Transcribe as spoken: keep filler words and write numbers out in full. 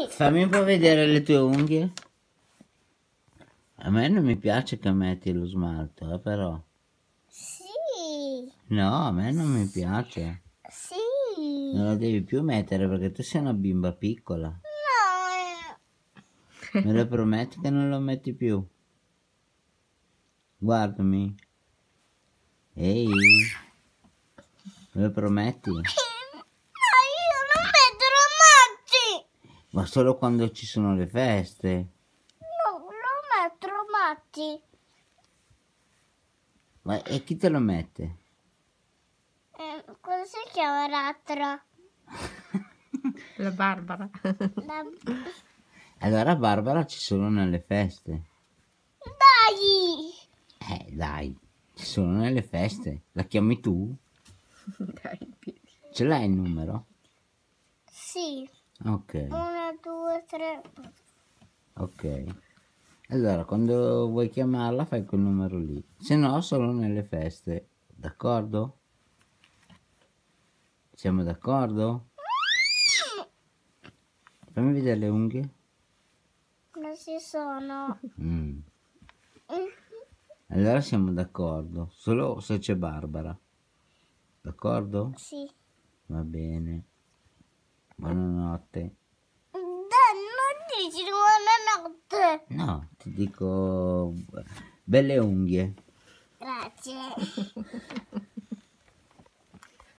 Fammi un po' vedere le tue unghie. A me non mi piace che metti lo smalto, eh, però. Sì. No, a me non mi piace. Sì. Non lo devi più mettere perché tu sei una bimba piccola. No. Me lo prometti che non lo metti più? Guardami. Ehi. Me lo prometti? No, io non metterò matti. Ma solo quando ci sono le feste. No, non metterò matti. Ma e chi te lo mette? Eh, come si chiama l'altra? La Barbara. La... Allora Barbara ci sono nelle feste. Dai! Eh dai, ci sono nelle feste. La chiami tu? Dai, piedi. Ce l'hai il numero? Sì. Ok, Una, due, tre. ok. Allora quando vuoi chiamarla fai quel numero lì. Se no solo nelle feste. D'accordo? Siamo d'accordo? Fammi vedere le unghie. Non ci sono. Mm. Allora siamo d'accordo. Solo se c'è Barbara. D'accordo? Sì. Va bene. Buonanotte. Dai, non dici buonanotte. No, ti dico belle unghie. Grazie.